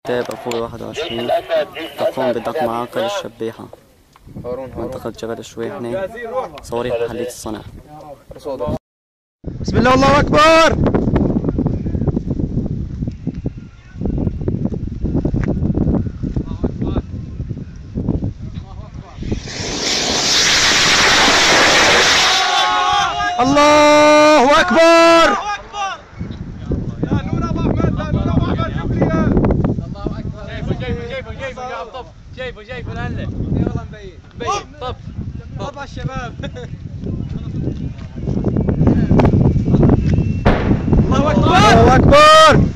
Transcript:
كتاب أفوي 21 تقوم بدق معاقل الشبيحة منطقة جبل الشويحني. صواريخ محلية الصنع. بسم الله والله أكبر. الله أكبر. يا نور ابو احمد، يا نور ابو احمد، شوف لي اياه. الله اكبر. جايبه يا طب، جايبه لهلا. اي والله مبين طب على الشباب. الله اكبر. الله أكبر.